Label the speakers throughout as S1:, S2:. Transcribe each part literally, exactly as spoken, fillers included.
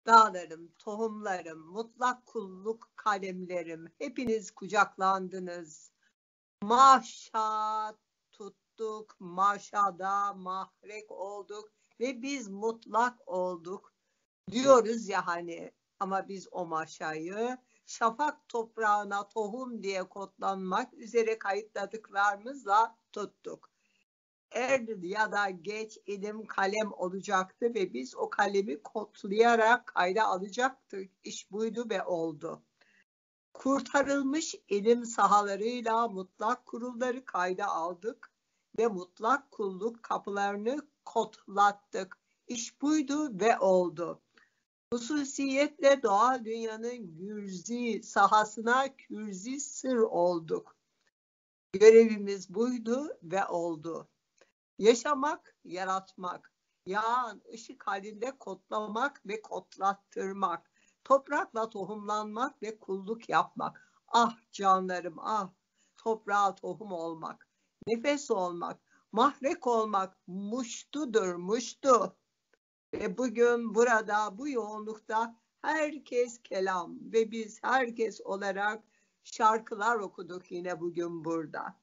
S1: Dağlarım, tohumlarım, mutlak kulluk kalemlerim, hepiniz kucaklandınız. Maşa tuttuk, maşada mahrek olduk ve biz mutlak olduk diyoruz ya hani, ama biz o maşayı şafak toprağına tohum diye kodlanmak üzere kayıtladıklarımızla tuttuk. Er ya da geç ilim kalem olacaktı ve biz o kalemi kodlayarak kayda alacaktık. İş buydu ve oldu. Kurtarılmış ilim sahalarıyla mutlak kurulları kayda aldık ve mutlak kulluk kapılarını kodlattık. İş buydu ve oldu. Hususiyetle doğal dünyanın gürzi sahasına kürzi sır olduk. Görevimiz buydu ve oldu. Yaşamak, yaratmak, yağan ışık halinde kodlamak ve kodlattırmak, toprakla tohumlanmak ve kulluk yapmak. Ah canlarım ah, toprağa tohum olmak, nefes olmak, mahrek olmak muştudur muştu. Ve bugün burada bu yoğunlukta herkes kelam ve biz herkes olarak şarkılar okuduk yine bugün burada.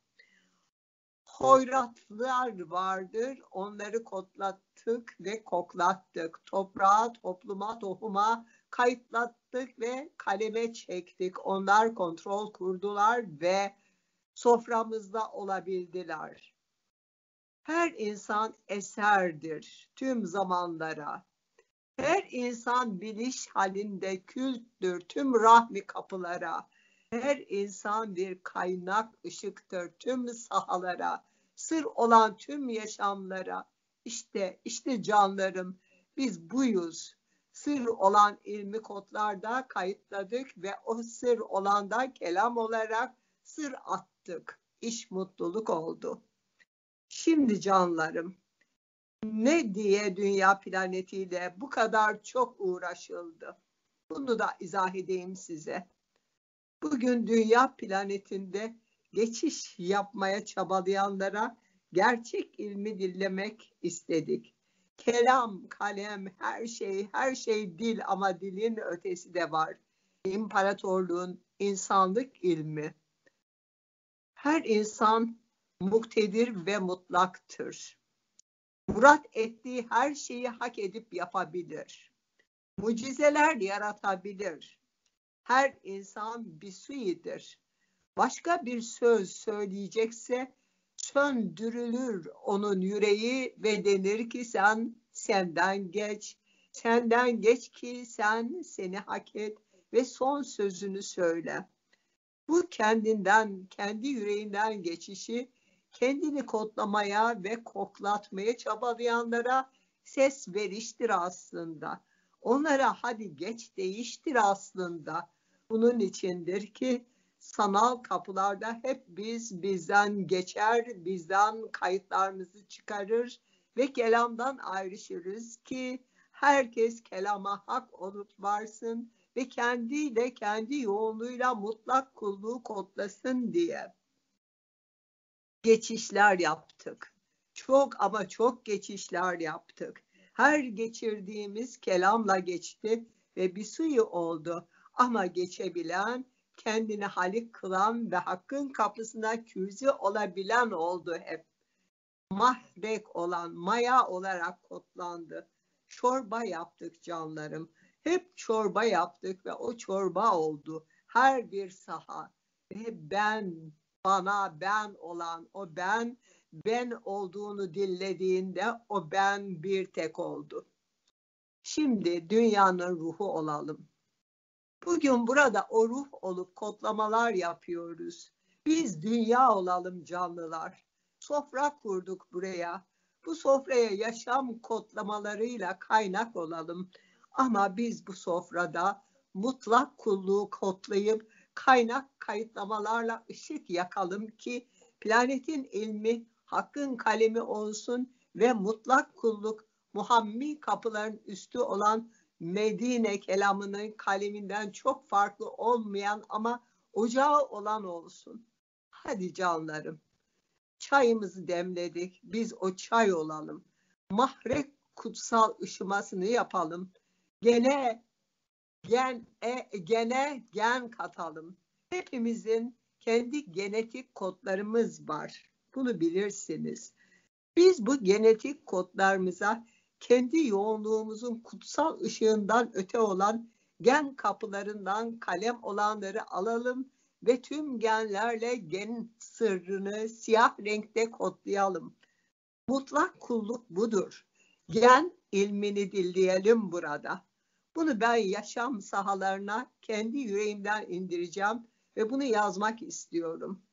S1: Hoyratlar vardır, onları kodlattık ve koklattık. Toprağa, topluma, tohuma kayıtlattık ve kaleme çektik. Onlar kontrol kurdular ve soframızda olabildiler. Her insan eserdir tüm zamanlara. Her insan biliş halinde külttür tüm rahmi kapılara. Her insan bir kaynak ışıktır tüm sahalara. Sır olan tüm yaşamlara. İşte, işte canlarım, biz buyuz. Sır olan ilmi kodlarda kayıtladık ve o sır olanda kelam olarak sır attık. İş mutluluk oldu. Şimdi canlarım, ne diye dünya planetiyle bu kadar çok uğraşıldı? Bunu da izah edeyim size. Bugün dünya planetinde geçiş yapmaya çabalayanlara gerçek ilmi dinlemek istedik. Kelam, kalem, her şey, her şey dil ama dilin ötesi de var. İmparatorluğun insanlık ilmi. Her insan muktedir ve mutlaktır. Murat ettiği her şeyi hak edip yapabilir. Mucizeler yaratabilir. Her insan bir suidir. Başka bir söz söyleyecekse söndürülür onun yüreği ve denir ki sen senden geç, senden geç ki sen seni hak et ve son sözünü söyle. Bu kendinden, kendi yüreğinden geçişi kendini kodlamaya ve koklatmaya çabalayanlara ses veriştir aslında. Onlara hadi geç değiştir aslında. Bunun içindir ki sanal kapılarda hep biz bizden geçer, bizden kayıtlarımızı çıkarır ve kelamdan ayrışırız ki herkes kelama hak olup varsın ve kendiyle, kendi yoğunluğuyla mutlak kulluğu kodlasın diye. Geçişler yaptık. Çok ama çok geçişler yaptık. Her geçirdiğimiz kelamla geçti ve bir suyu oldu. Ama geçebilen, kendini halik kılan ve hakkın kapısına kürzi olabilen oldu hep. Mahrek olan, maya olarak kodlandı. Çorba yaptık canlarım. Hep çorba yaptık ve o çorba oldu. Her bir saha. Ve ben, bana ben olan o ben, ben olduğunu dillediğinde o ben bir tek oldu. Şimdi dünyanın ruhu olalım. Bugün burada o ruh olup kodlamalar yapıyoruz. Biz dünya olalım canlılar. Sofra kurduk buraya. Bu sofraya yaşam kodlamalarıyla kaynak olalım. Ama biz bu sofrada mutlak kulluğu kodlayıp kaynak kayıtlamalarla ışık yakalım ki planetin ilmi hakkın kalemi olsun ve mutlak kulluk muhammi kapıların üstü olan Medine kelamının kaleminden çok farklı olmayan ama ocağı olan olsun. Hadi canlarım, çayımızı demledik, biz o çay olalım. Mahrek kutsal ışımasını yapalım. Gene Gen, e, gene gen katalım. Hepimizin kendi genetik kodlarımız var. Bunu bilirsiniz. Biz bu genetik kodlarımıza kendi yoğunluğumuzun kutsal ışığından öte olan gen kapılarından kalem olanları alalım ve tüm genlerle gen sırrını siyah renkte kodlayalım. Mutlak kulluk budur. Gen ilmini dinleyelim burada. Bunu ben yaşam sahalarına kendi yüreğimden indireceğim ve bunu yazmak istiyorum.